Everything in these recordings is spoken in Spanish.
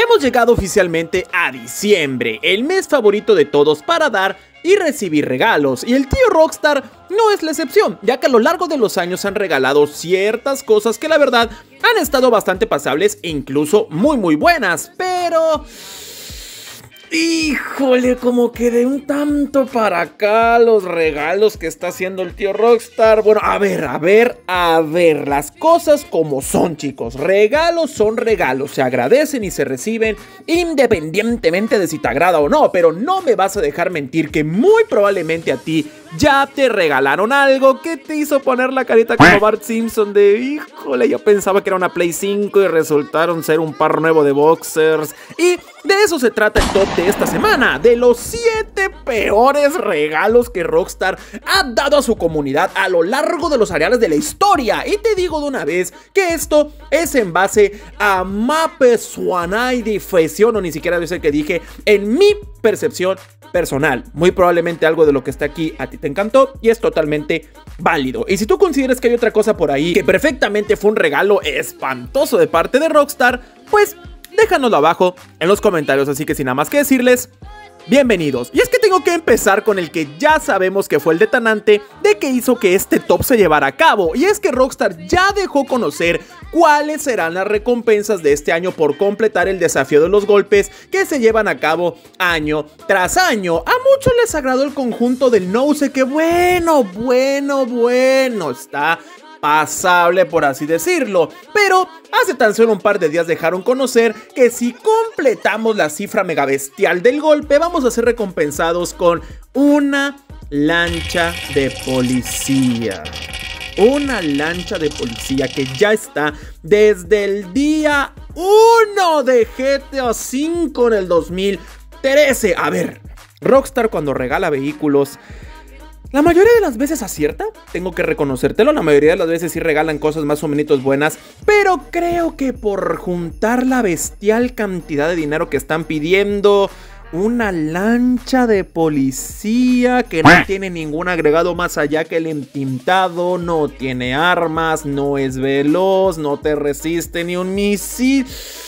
Hemos llegado oficialmente a diciembre, el mes favorito de todos para dar y recibir regalos, y el tío Rockstar no es la excepción, ya que a lo largo de los años han regalado ciertas cosas que la verdad han estado bastante pasables e incluso muy buenas, pero... híjole, como que de un tanto para acá los regalos que está haciendo el tío Rockstar. Bueno, a ver, las cosas como son, chicos. Regalos son regalos, se agradecen y se reciben independientemente de si te agrada o no. Pero no me vas a dejar mentir que muy probablemente a ti ya te regalaron algo que te hizo poner la carita como Bart Simpson de híjole, yo pensaba que era una Play 5 y resultaron ser un par nuevo de boxers. Y de eso se trata el top de esta semana, de los 7 peores regalos que Rockstar ha dado a su comunidad a lo largo de los areales de la historia. Y te digo de una vez que esto es en base a Mapeswanai Difesión, o ni siquiera es el que dije, en mi percepción personal. Muy probablemente algo de lo que está aquí a ti te encantó y es totalmente válido. Y si tú consideras que hay otra cosa por ahí que perfectamente fue un regalo espantoso de parte de Rockstar, pues déjanoslo abajo en los comentarios. Así que sin nada más que decirles, bienvenidos. Y es que tengo que empezar con el que ya sabemos que fue el detonante de que hizo que este top se llevara a cabo. Y es que Rockstar ya dejó conocer cuáles serán las recompensas de este año por completar el desafío de los golpes que se llevan a cabo año tras año. A muchos les agradó el conjunto del Nose, que bueno, está pasable, por así decirlo, pero hace tan solo un par de días dejaron conocer que si completamos la cifra mega bestial del golpe, vamos a ser recompensados con una lancha de policía. Una lancha de policía que ya está desde el día 1 de GTA V en el 2013. A ver, Rockstar cuando regala vehículos, la mayoría de las veces acierta, tengo que reconocértelo. La mayoría de las veces sí regalan cosas más o menos buenas, pero creo que por juntar la bestial cantidad de dinero que están pidiendo, una lancha de policía que no tiene ningún agregado más allá que el entintado, no tiene armas, no es veloz, no te resiste ni un misil.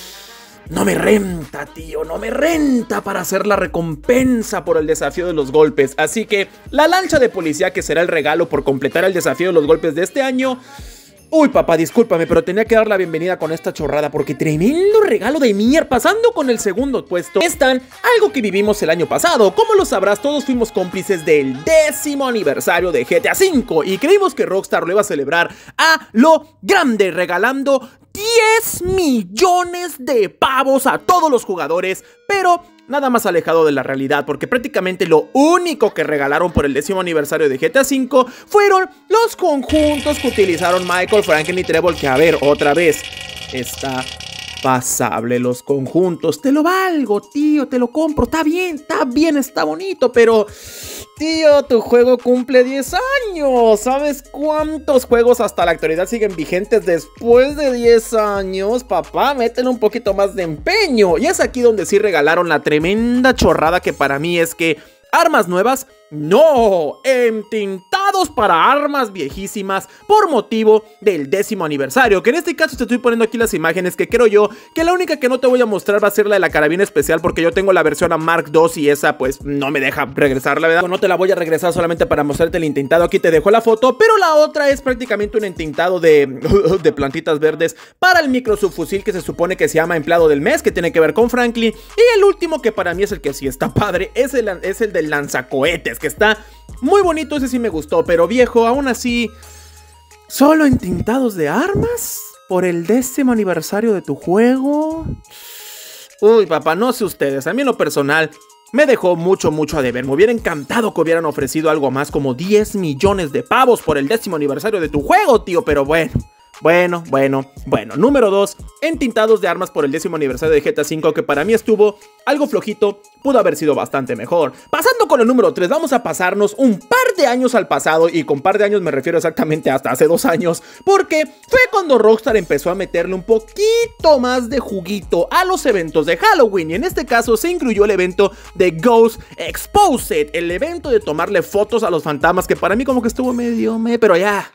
No me renta, tío, no me renta para hacer la recompensa por el desafío de los golpes. Así que la lancha de policía, que será el regalo por completar el desafío de los golpes de este año. Uy, papá, discúlpame, pero tenía que dar la bienvenida con esta chorrada porque tremendo regalo de mierda. Pasando con el segundo puesto están algo que vivimos el año pasado. Como lo sabrás, todos fuimos cómplices del 10º aniversario de GTA V y creímos que Rockstar lo iba a celebrar a lo grande, regalando 10 millones de pavos a todos los jugadores, pero nada más alejado de la realidad, porque prácticamente lo único que regalaron por el 10º aniversario de GTA V fueron los conjuntos que utilizaron Michael, Franklin y Trevor, que a ver, otra vez, está pasable los conjuntos. Te lo valgo, tío, te lo compro, está bien, está bonito, pero... tío, tu juego cumple 10 años. ¿Sabes cuántos juegos hasta la actualidad siguen vigentes después de 10 años? Papá, métele un poquito más de empeño. Y es aquí donde sí regalaron la tremenda chorrada que para mí es que armas nuevas, no, entintados para armas viejísimas por motivo del 10º aniversario, que en este caso te estoy poniendo aquí las imágenes, que creo yo que la única que no te voy a mostrar va a ser la de la carabina especial, porque yo tengo la versión a Mark II y esa pues no me deja regresar, la verdad. No te la voy a regresar solamente para mostrarte el entintado, aquí te dejo la foto, pero la otra es prácticamente un entintado de plantitas verdes para el micro subfusil que se supone que se llama empleado del mes, que tiene que ver con Franklin. Y el último, que para mí es el que sí está padre, es el del lanzacohetes, que está muy bonito, ese sí me gustó, pero viejo, aún así, ¿solo entintados de armas por el 10º aniversario de tu juego? Uy, papá, no sé ustedes, a mí en lo personal me dejó mucho a deber. Me hubiera encantado que hubieran ofrecido algo más, como 10 millones de pavos por el 10º aniversario de tu juego, tío, pero bueno. Número 2, entintados de armas por el 10º aniversario de GTA V, que para mí estuvo algo flojito, pudo haber sido bastante mejor. Pasando con el número 3, vamos a pasarnos un par de años al pasado, y con par de años me refiero exactamente hasta hace 2 años, porque fue cuando Rockstar empezó a meterle un poquito más de juguito a los eventos de Halloween, y en este caso se incluyó el evento de Ghost Exposed, el evento de tomarle fotos a los fantasmas, que para mí como que estuvo medio pero ya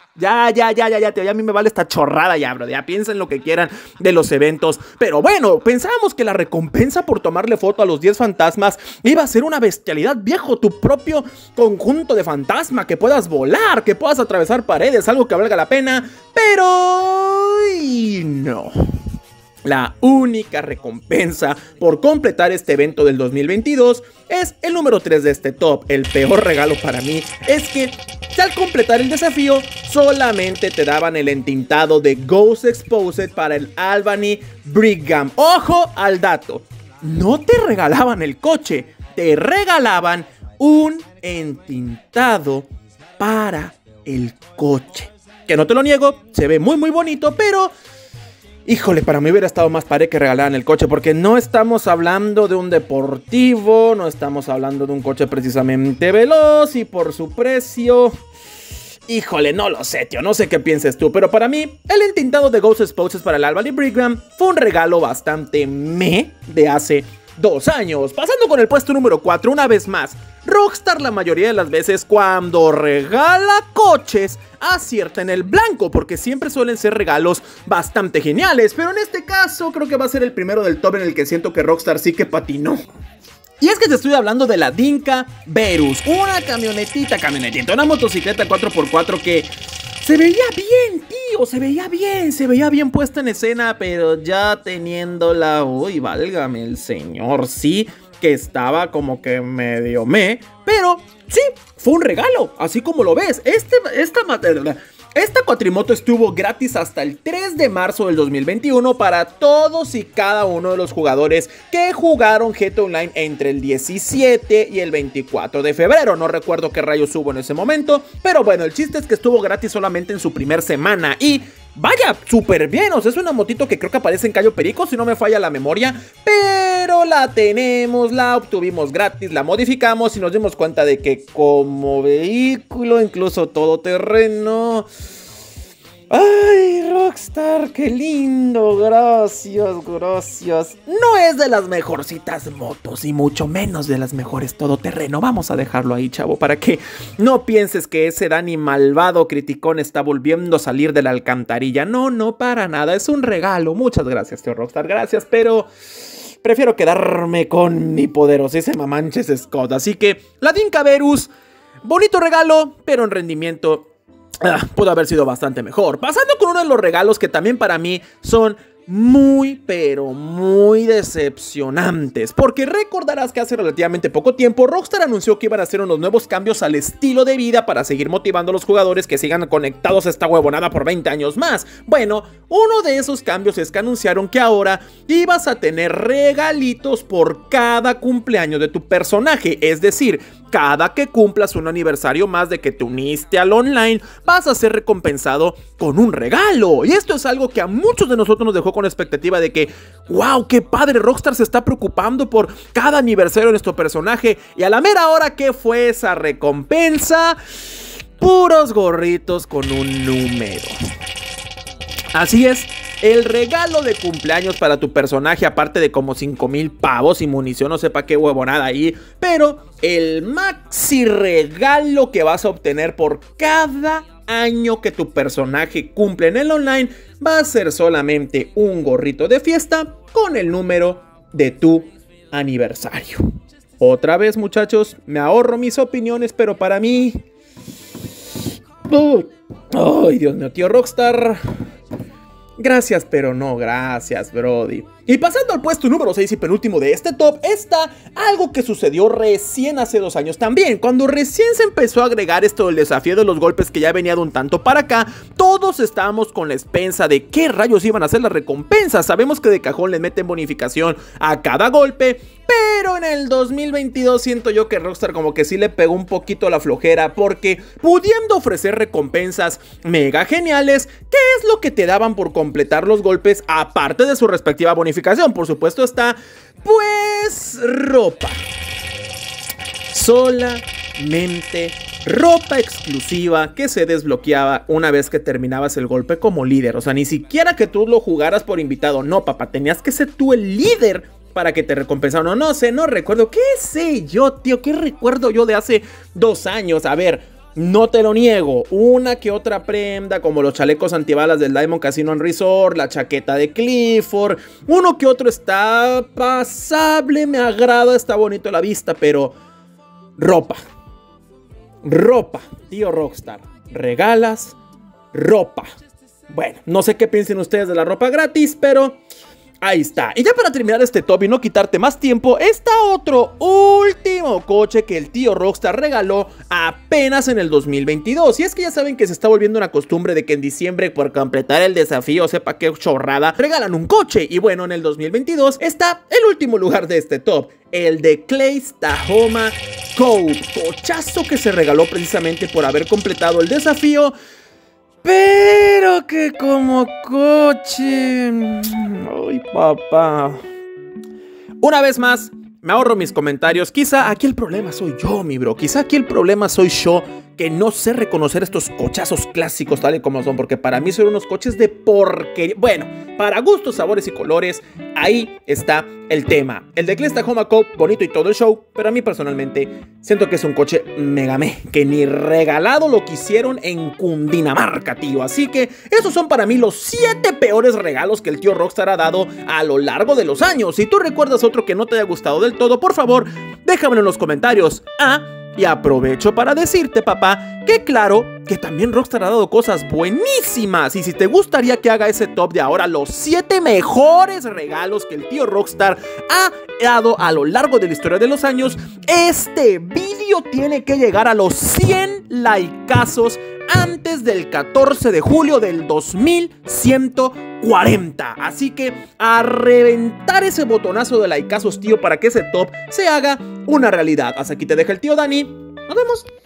a mí me vale esta chorrada ya, bro, ya piensen lo que quieran de los eventos, pero bueno, pensábamos que la recompensa por tomarle foto a los 10 fantasmas iba a ser una bestialidad, viejo, tu propio conjunto de fantasma, que puedas volar, que puedas atravesar paredes, algo que valga la pena, pero no. La única recompensa por completar este evento del 2022 es el número 3 de este top. El peor regalo para mí es que al completar el desafío solamente te daban el entintado de Ghost Exposed para el Albany Brigham. ¡Ojo al dato! No te regalaban el coche, te regalaban un entintado para el coche. Que no te lo niego, se ve muy bonito, pero... híjole, para mí hubiera estado más padre que regalaran el coche, porque no estamos hablando de un deportivo, no estamos hablando de un coche precisamente veloz, y por su precio... híjole, no lo sé, tío, no sé qué pienses tú, pero para mí, el entintado de Ghost Exposed para el Albany Brigham fue un regalo bastante de hace 2 años. Pasando con el puesto número 4, una vez más, Rockstar la mayoría de las veces cuando regala coches acierta en el blanco, porque siempre suelen ser regalos bastante geniales, pero en este caso creo que va a ser el primero del top en el que siento que Rockstar sí que patinó. Y es que te estoy hablando de la Dinka Verus, una camionetita, una motocicleta 4x4 que se veía bien, tío, se veía bien puesta en escena, pero ya teniéndola, uy, válgame el señor, sí, que estaba como que medio pero sí, fue un regalo, así como lo ves. Esta cuatrimoto estuvo gratis hasta el 3 de marzo del 2021 para todos y cada uno de los jugadores que jugaron GTA Online entre el 17 y el 24 de febrero. No recuerdo qué rayos hubo en ese momento, pero bueno, el chiste es que estuvo gratis solamente en su primer semana y... vaya, súper bien, o sea, es una motito que creo que aparece en Cayo Perico, si no me falla la memoria, pero la tenemos, la obtuvimos gratis, la modificamos y nos dimos cuenta de que como vehículo, incluso todoterreno... ¡ay, Rockstar, qué lindo! Gracias. No es de las mejorcitas motos y mucho menos de las mejores todoterreno. Vamos a dejarlo ahí, chavo, para que no pienses que ese Dani malvado criticón está volviendo a salir de la alcantarilla. No, para nada. Es un regalo. Muchas gracias, tío Rockstar. Gracias, pero... prefiero quedarme con mi poderosísima Manches Scott. Así que, la Dinka Verus, bonito regalo, pero en rendimiento... pudo haber sido bastante mejor. Pasando con uno de los regalos que también para mí son muy, pero muy decepcionantes, porque recordarás que hace relativamente poco tiempo Rockstar anunció que iban a hacer unos nuevos cambios al estilo de vida para seguir motivando a los jugadores que sigan conectados a esta huevonada por 20 años más. Bueno, uno de esos cambios es que anunciaron que ahora ibas a tener regalitos por cada cumpleaños de tu personaje, es decir, cada que cumplas un aniversario más de que te uniste al online, vas a ser recompensado con un regalo. Y esto es algo que a muchos de nosotros nos dejó con expectativa de que, wow, qué padre, Rockstar se está preocupando por cada aniversario de nuestro personaje. Y a la mera hora, ¿qué fue esa recompensa? Puros gorritos con un número. Así es. El regalo de cumpleaños para tu personaje, aparte de como 5,000 pavos y munición, no sé para qué huevonada ahí, pero el maxi regalo que vas a obtener por cada año que tu personaje cumple en el online va a ser solamente un gorrito de fiesta con el número de tu aniversario. Otra vez, muchachos, me ahorro mis opiniones, pero para mí... ¡ay, Dios mío, tío Rockstar! Gracias, pero no gracias, brody. Y pasando al puesto número 6 y penúltimo de este top, está algo que sucedió recién hace 2 años también. Cuando recién se empezó a agregar esto del desafío de los golpes, que ya venía de un tanto para acá, todos estábamos con la expensa de qué rayos iban a ser las recompensas. Sabemos que de cajón les meten bonificación a cada golpe, pero en el 2022 siento yo que Rockstar como que sí le pegó un poquito la flojera, porque pudiendo ofrecer recompensas mega geniales, ¿qué es lo que te daban por completar los golpes aparte de su respectiva bonificación? Por supuesto está, pues, ropa. Solamente ropa exclusiva que se desbloqueaba una vez que terminabas el golpe como líder. O sea, ni siquiera que tú lo jugaras por invitado. No, papá, tenías que ser tú el líder para que te recompensaran. No sé, no recuerdo. ¿Qué sé yo, tío? ¿Qué recuerdo yo de hace 2 años? A ver, no te lo niego, una que otra prenda como los chalecos antibalas del Diamond Casino and Resort, la chaqueta de Clifford, uno que otro está pasable, me agrada, está bonito a la vista, pero ropa, tío Rockstar, regalas ropa. Bueno, no sé qué piensen ustedes de la ropa gratis, pero ahí está. Y ya para terminar este top y no quitarte más tiempo, está otro último coche que el tío Rockstar regaló apenas en el 2022. Y es que ya saben que se está volviendo una costumbre de que en diciembre, por completar el desafío, sepa qué chorrada, regalan un coche. Y bueno, en el 2022 está el último lugar de este top, el de Clay's Tahoma Coupe. Cochazo que se regaló precisamente por haber completado el desafío, pero que como coche... Ay, papá. Una vez más, me ahorro mis comentarios. Quizá aquí el problema soy yo, mi bro. Quizá aquí el problema soy yo, que no sé reconocer estos cochazos clásicos tal y como son, porque para mí son unos coches de porquería. Bueno, para gustos, sabores y colores, ahí está el tema. El de Clay's Tahoma Coupe, bonito y todo el show, pero a mí personalmente siento que es un coche megamé, que ni regalado lo quisieron en Cundinamarca, tío. Así que esos son para mí los 7 peores regalos que el tío Rockstar ha dado a lo largo de los años. Si tú recuerdas otro que no te haya gustado del todo, por favor, déjamelo en los comentarios. Y aprovecho para decirte, papá, que claro, que también Rockstar ha dado cosas buenísimas. Y si te gustaría que haga ese top de ahora, los 7 mejores regalos que el tío Rockstar ha dado a lo largo de la historia de los años, este vídeo tiene que llegar a los 100 likeazos antes del 14 de julio del 2140. Así que a reventar ese botonazo de likeazos, tío, para que ese top se haga una realidad. Hasta aquí te deja el tío Dani. Nos vemos.